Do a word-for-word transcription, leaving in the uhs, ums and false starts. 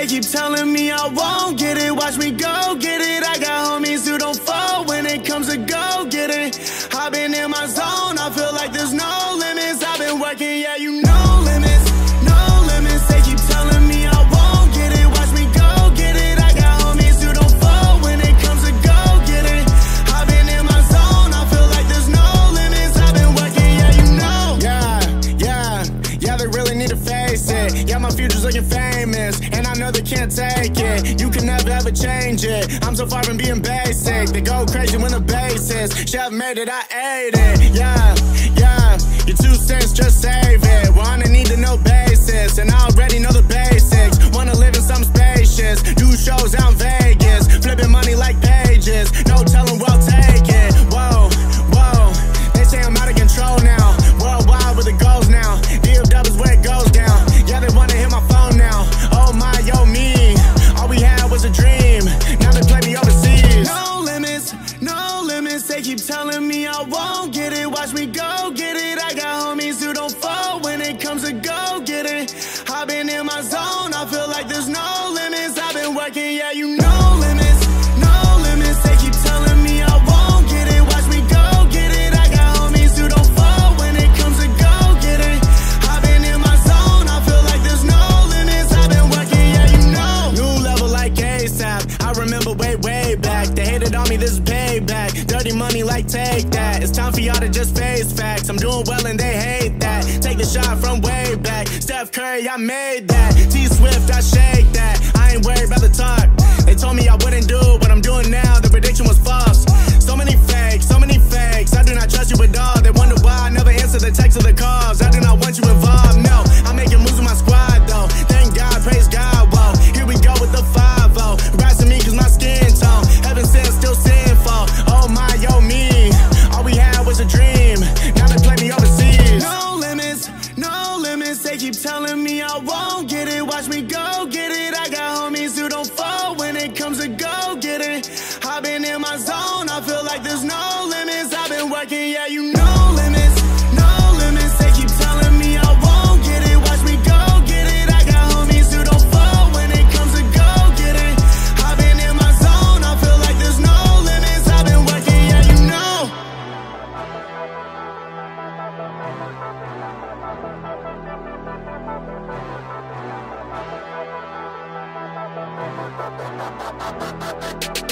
they keep telling me I won't get it. Watch me go get it. I got homies who don't fall when it comes to go get it. I've been in my zone, I feel like there's no limits. I've been working, yeah, you know limits, no limits. They keep telling me I won't get it. Watch me go get it. I got homies who don't fall when it comes to go get it. I've been in my zone, I feel like there's no limits. I've been working, yeah, you know. Yeah, yeah, yeah, they really need to face it. Yeah, my future's looking famous, and I know they can't take it. You can never ever change it. I'm so far from being basic. They go crazy when the basis. Chef made it, I ate it. Yeah, yeah, your two cents, just save it. We're on a need to know basis, and I already know the basics. Wanna live in some spacious, do shows out in Vegas, flipping money like pages. No telling we'll take it. Whoa, whoa, they say I'm out of control now. Worldwide with the goals now. D F W is where it goes down. Yeah, they wanna hit my phone now. Oh my, yo me. All we had was a dream. Now they play me overseas. No limits, no limits. They keep telling me I won't get it. Watch me go get it. I got homies who don't fall when it comes to go get it. I've been in my zone, I feel like there's no limits. I've been working, yeah, you know limits, no limits. They keep telling me I won't get it. Watch me go get it. I got homies who don't fall when it comes to go get it. I've been in my zone, I feel like there's no limits. I've been working, yeah, you know. New level like ASAP. I remember way, way back. They hated on me, this is payback. Dirty money like take that. It's time for y'all to just face facts. I'm doing well and they hate that. Take the shot from way back. Steph Curry, I made that. T-Swift, I shake that. I ain't worried about the talk. They told me I wouldn't do what I'm doing now. The prediction was false. So many fakes, so many fakes. I do not trust you at all. They wonder why I never answer the text or the calls. I do not want you involved, no. I'm making moves with my squad, though. Thank God, praise God, whoa. Here we go with the five oh. Rising me cause my skin tone. Heaven sent, still sinful. Oh my, yo me. All we had was a dream. Now they play me overseas. No limits, no limits. They keep telling me I won't get it. Watch me go get it. I got homies who don't fall when it comes to go get it. I've been in my zone, I feel like there's no limits. I've been working, yeah, you know limits, no limits. They keep telling me I won't get it. Watch me go get it. I got homies who don't fall when it comes to go get it. I've been in my zone, I feel like there's no limits. I've been working, yeah, you know.